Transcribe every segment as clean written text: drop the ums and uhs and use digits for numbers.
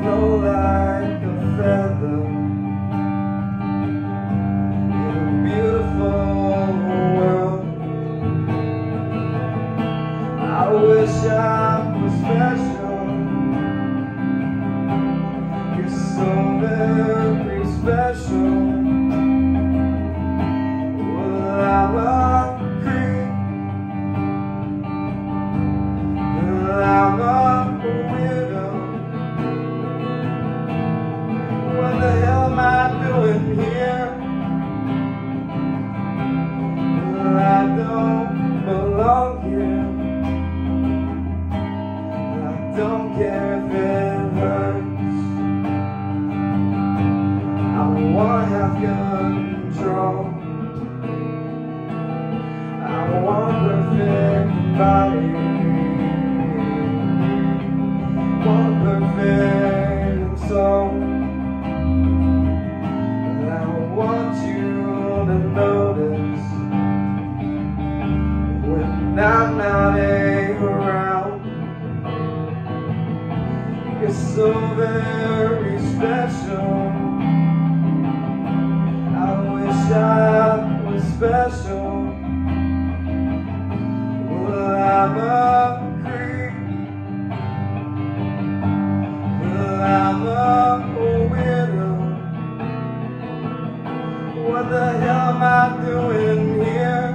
go like a feather in a beautiful world. I wish I was special. You're so very special. Well, I'm a creep. Well, I'm a weirdo. What the hell am I doing here? Well, I don't belong here. I don't care if it hurts. I wanna have control. I want a perfect body. Want a perfect soul. And I want you to notice when I'm not around. You're so very special. I wish I was special. Well, I'm a creep. Well, I'm a weirdo. What the hell am I doing here?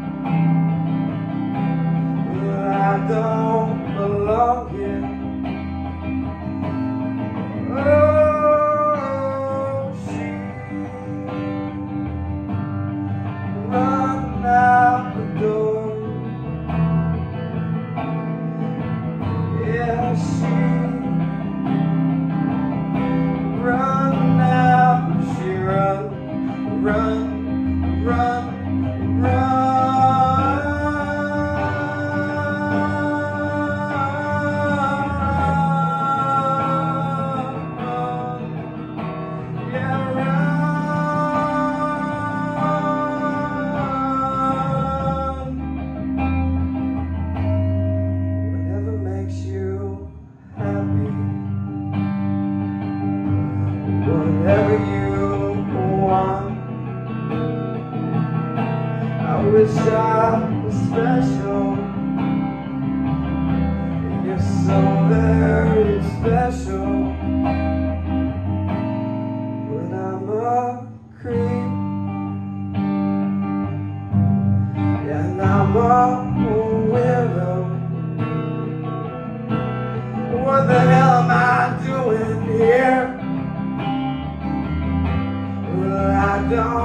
Well, I don't belong here. Run out the door. Yeah, she run out. She run, run, run, run. Yeah, run. Whatever you want. I wish I was special. You're so very special. When I'm a creep, yeah, and I'm a weirdo. What the hell am I doing here? I don't